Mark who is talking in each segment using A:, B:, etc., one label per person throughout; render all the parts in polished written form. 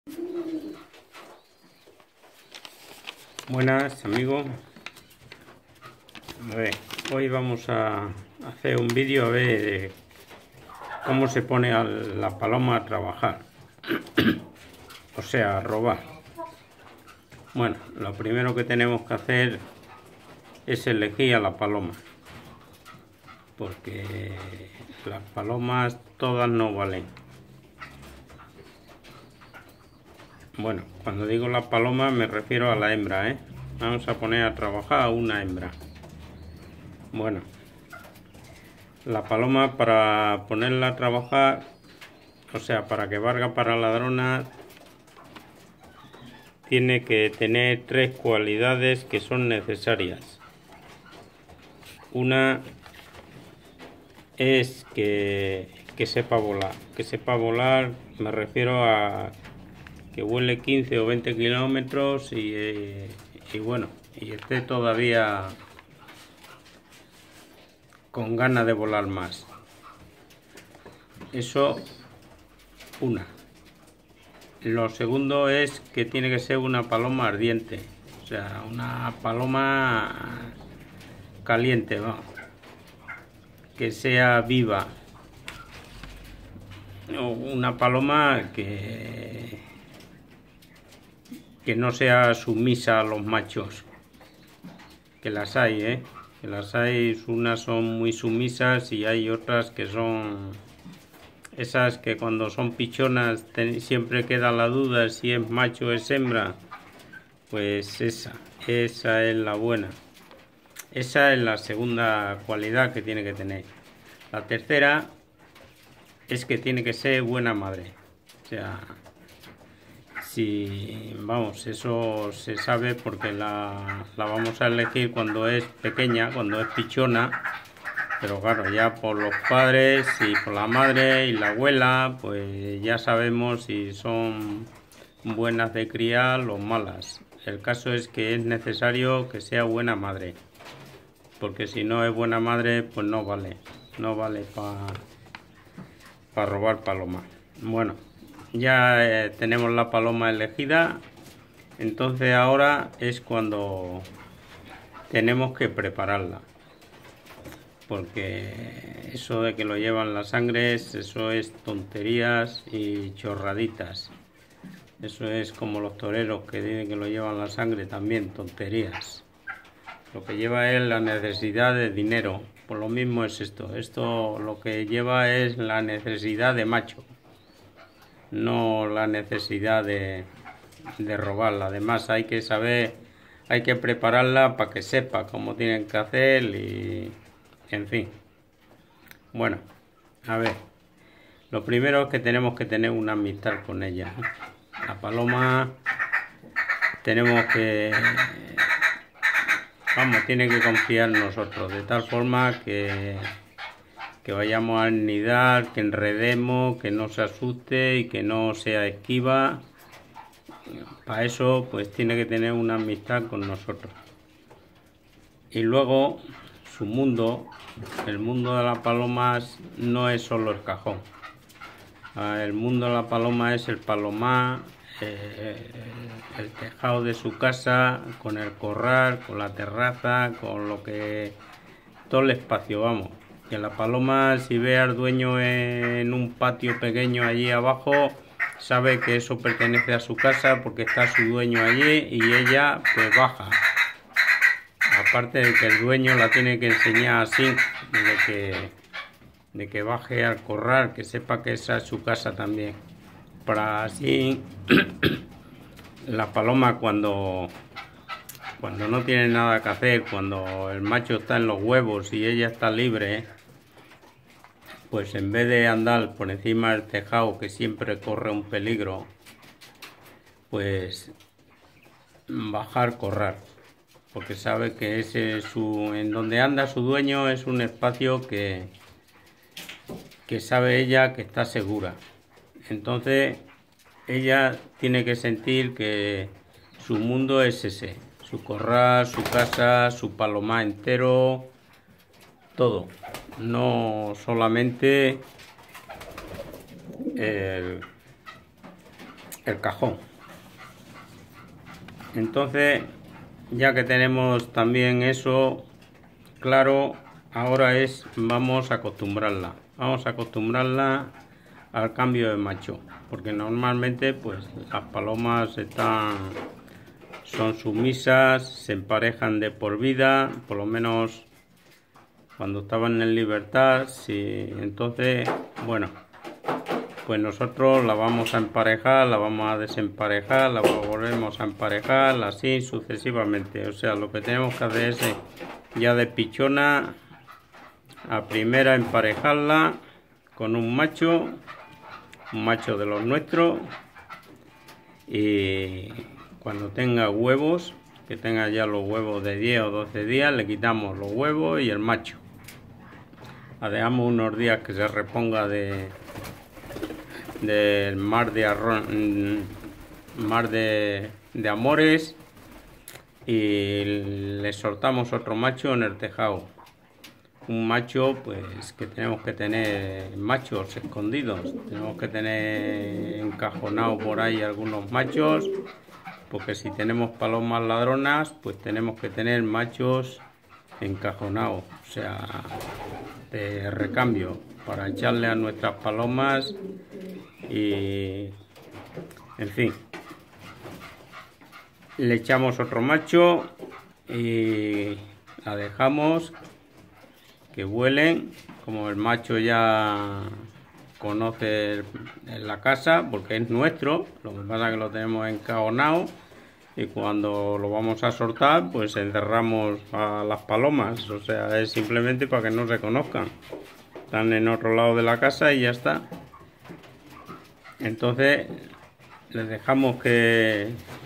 A: Buenas amigos, a ver, hoy vamos a hacer un vídeo a ver de cómo se pone a la paloma a trabajar, o sea, a robar. Bueno, lo primero que tenemos que hacer es elegir a la paloma, porque las palomas todas no valen. Bueno, cuando digo la paloma me refiero a la hembra, ¿eh? Vamos a poner a trabajar a una hembra. Bueno, la paloma, para ponerla a trabajar, o sea, para que valga para ladrona, tiene que tener tres cualidades que son necesarias. Una es que sepa volar. Que sepa volar me refiero a que vuele 15 o 20 kilómetros y bueno, y esté todavía con ganas de volar más. Eso, una. Lo segundo es que tiene que ser una paloma ardiente, o sea, una paloma caliente, vamos, que sea viva, una paloma que no sea sumisa a los machos, que las hay, que las hay. Unas son muy sumisas y hay otras que son esas que cuando son pichonas siempre queda la duda si es macho o es hembra. Pues esa es la buena. Esa es la segunda cualidad que tiene que tener. La tercera es que tiene que ser buena madre. O sea, si vamos, eso se sabe porque la vamos a elegir cuando es pequeña, cuando es pichona. Pero claro, ya por los padres y por la madre y la abuela, pues ya sabemos si son buenas de criar o malas. El caso es que es necesario que sea buena madre, porque si no es buena madre, pues no vale para robar paloma. Bueno, ya tenemos la paloma elegida, entonces ahora es cuando tenemos que prepararla, porque eso de que lo llevan la sangre, eso es tonterías y chorraditas. Eso es como los toreros que dicen que lo llevan la sangre, también tonterías. Lo que lleva es la necesidad de dinero. Por lo mismo es esto. Esto lo que lleva es la necesidad de macho, no la necesidad de robarla. Además hay que saber, hay que prepararla para que sepa cómo tienen que hacer y en fin. Bueno, a ver, lo primero es que tenemos que tener una amistad con ella. La paloma tenemos que, vamos, tiene que confiar en nosotros, de tal forma que vayamos a anidar, que enredemos, que no se asuste y que no sea esquiva. Para eso pues tiene que tener una amistad con nosotros. Y luego su mundo, el mundo de las palomas no es solo el cajón. El mundo de la paloma es el palomar, el tejado de su casa, con el corral, con la terraza, con lo que, todo el espacio, vamos. Que la paloma, si ve al dueño en un patio pequeño allí abajo, sabe que eso pertenece a su casa porque está su dueño allí y ella pues baja. Aparte de que el dueño la tiene que enseñar así, de que baje al corral, que sepa que esa es su casa también. Para así la paloma cuando no tiene nada que hacer, cuando el macho está en los huevos y ella está libre, pues en vez de andar por encima del tejado, que siempre corre un peligro, pues bajar corral, porque sabe que ese es en donde anda su dueño es un espacio que sabe ella que está segura. Entonces ella tiene que sentir que su mundo es ese, su corral, su casa, su palomar entero, todo, no solamente el cajón. Entonces, ya que tenemos también eso claro, ahora vamos a acostumbrarla. Vamos a acostumbrarla al cambio de macho, porque normalmente pues las palomas son sumisas, se emparejan de por vida, por lo menos cuando estaban en libertad. Sí, entonces, bueno, pues nosotros la vamos a emparejar, la vamos a desemparejar, la volvemos a emparejar, así sucesivamente. O sea, lo que tenemos que hacer es ya de pichona a primera emparejarla con un macho de los nuestros, y cuando tenga huevos, que tenga ya los huevos de 10 o 12 días, le quitamos los huevos y el macho. La dejamos unos días que se reponga del mar de amores, y le soltamos otro macho en el tejado. Un macho, pues que tenemos que tener machos escondidos, tenemos que tener encajonados por ahí algunos machos, porque si tenemos palomas ladronas, pues tenemos que tener machos encajonados, o sea, de recambio, para echarle a nuestras palomas. Y en fin, le echamos otro macho y la dejamos que vuelen. Como el macho ya conoce la casa, porque es nuestro, lo que pasa es que lo tenemos encajonado, y cuando lo vamos a soltar, pues encerramos a las palomas. O sea, es simplemente para que no se conozcan, están en otro lado de la casa y ya está. Entonces les dejamos que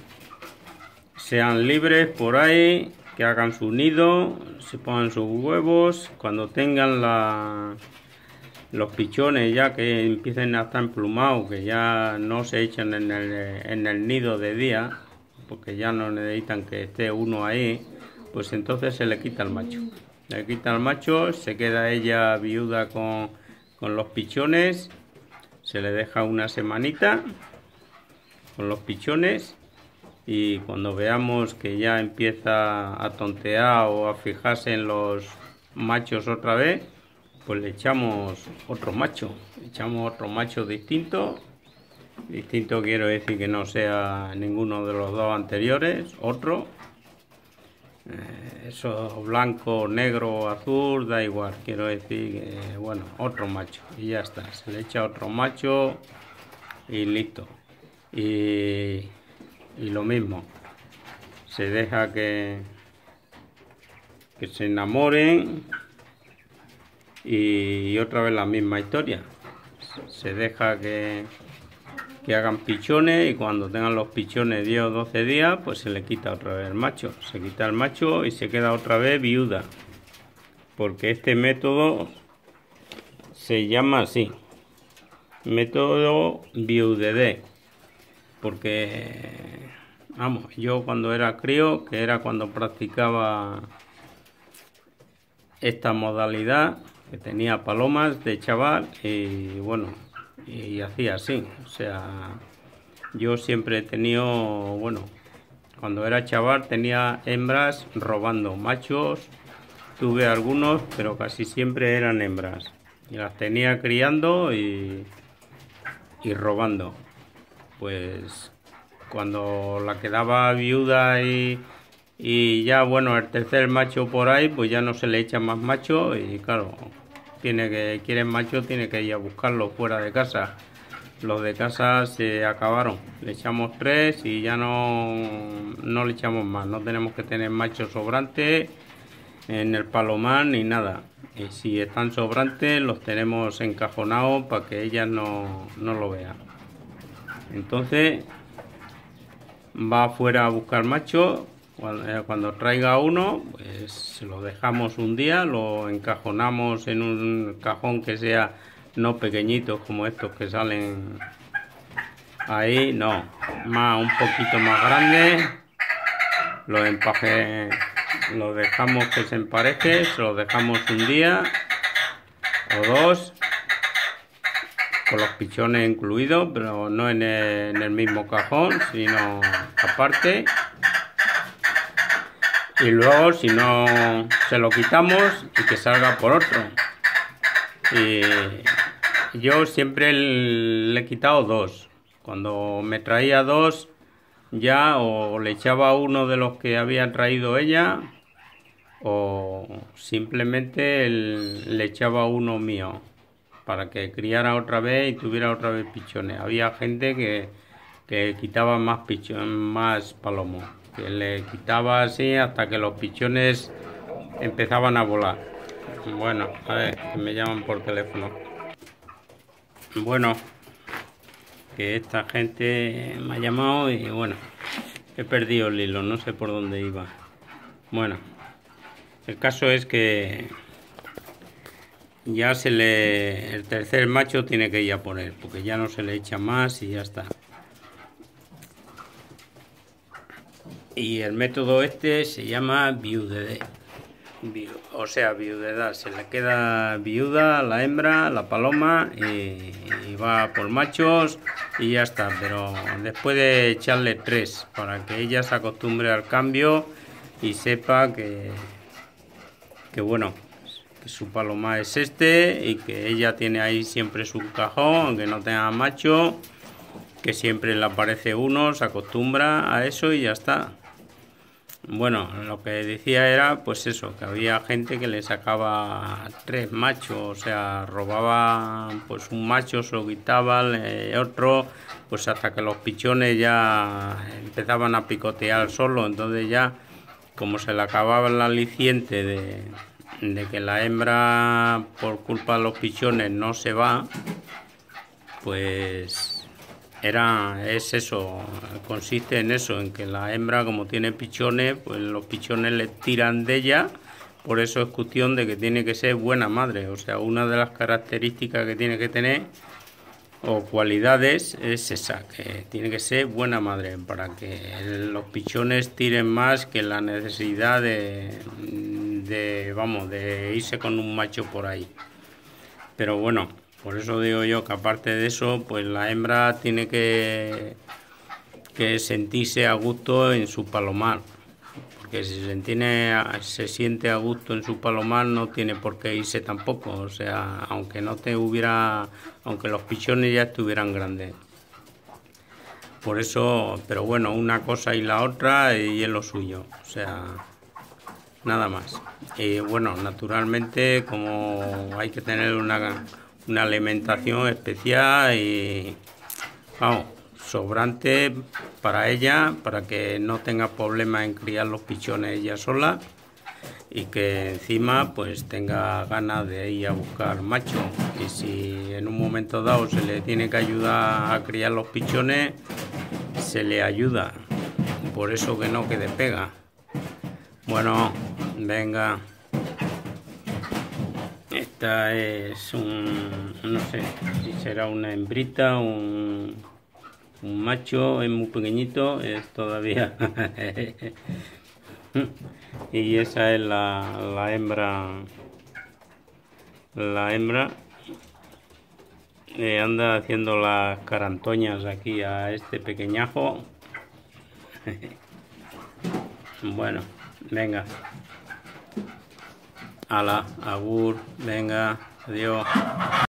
A: sean libres por ahí, que hagan su nido, se pongan sus huevos. Cuando tengan los pichones ya que empiecen a estar emplumados, que ya no se echan en el nido de día, porque ya no necesitan que esté uno ahí, pues entonces se le quita el macho. Le quita el macho, se queda ella viuda con los pichones, se le deja una semanita con los pichones, y cuando veamos que ya empieza a tontear o a fijarse en los machos otra vez, pues le echamos otro macho. Distinto quiero decir que no sea ninguno de los dos anteriores, otro. Eso blanco, negro, azul, da igual, quiero decir que, bueno, otro macho y ya está. Se le echa otro macho y listo. Y lo mismo, se deja que se enamoren, y otra vez la misma historia. Se deja que hagan pichones, y cuando tengan los pichones 10 o 12 días, pues se le quita otra vez el macho. Se quita el macho y se queda otra vez viuda, porque este método se llama así, método viudedé. Porque, vamos, yo cuando era crío, que era cuando practicaba esta modalidad, que tenía palomas de chaval, y bueno, y hacía así. O sea, yo siempre he tenido, bueno, cuando era chaval tenía hembras robando. Machos tuve algunos, pero casi siempre eran hembras, y las tenía criando y robando. Pues cuando la quedaba viuda y ya, bueno, el tercer macho por ahí, pues ya no se le echa más macho, y claro, quieren macho, tiene que ir a buscarlo fuera de casa. Los de casa se acabaron, le echamos 3 y ya no le echamos más. No tenemos que tener machos sobrantes en el palomar ni nada, y si están sobrantes los tenemos encajonados para que ellas no lo vean. Entonces va afuera a buscar macho. Cuando traiga uno, pues se lo dejamos un día, lo encajonamos en un cajón que sea no pequeñitos como estos que salen ahí, no, un poquito más grande. Lo dejamos que se empareje, se lo dejamos un día o dos, con los pichones incluidos, pero no en el mismo cajón, sino aparte. Y luego, si no, se lo quitamos y que salga por otro. Y yo siempre le he quitado dos. Cuando me traía dos, ya o le echaba uno de los que había traído ella, o simplemente le echaba uno mío para que criara otra vez y tuviera otra vez pichones. Había gente que quitaba más más palomos, que le quitaba así hasta que los pichones empezaban a volar. Bueno, a ver, que me llaman por teléfono. Bueno, que esta gente me ha llamado y bueno, he perdido el hilo, no sé por dónde iba. Bueno, el caso es que ya el tercer macho tiene que ir a por él, porque ya no se le echa más y ya está. Y el método este se llama viudedad, o sea, viudedad. Se le queda viuda la hembra, la paloma, y va por machos y ya está. Pero después de echarle 3 para que ella se acostumbre al cambio y sepa que bueno, que su paloma es este y que ella tiene ahí siempre su cajón, aunque no tenga macho, que siempre le aparece uno, se acostumbra a eso y ya está. Bueno, lo que decía era pues eso, que había gente que le sacaba 3 machos, o sea, robaba pues un macho, se lo quitaban, otro, pues hasta que los pichones ya empezaban a picotear solo. Entonces ya, como se le acababa el aliciente de que la hembra por culpa de los pichones no se va, pues es eso, consiste en eso, en que la hembra, como tiene pichones, pues los pichones le tiran de ella. Por eso es cuestión de que tiene que ser buena madre. O sea, una de las características que tiene que tener o cualidades es esa, que tiene que ser buena madre para que los pichones tiren más que la necesidad de irse con un macho por ahí. Pero bueno, por eso digo yo que aparte de eso, pues la hembra tiene que sentirse a gusto en su palomar. Porque si se siente a gusto en su palomar, no tiene por qué irse tampoco. O sea, aunque los pichones ya estuvieran grandes. Por eso, pero bueno, una cosa y la otra y es lo suyo. O sea, nada más. Y bueno, naturalmente, como hay que tener una alimentación especial y vamos, sobrante para ella, para que no tenga problemas en criar los pichones ella sola, y que encima pues tenga ganas de ir a buscar macho. Y si en un momento dado se le tiene que ayudar a criar los pichones, se le ayuda, por eso que no quede pega. Bueno, venga. Esta es no sé si será una hembrita, un macho, es muy pequeñito, es todavía. Y esa es la hembra. La hembra anda haciendo las carantoñas aquí a este pequeñajo. Bueno, venga. Hala, agur, venga, adiós.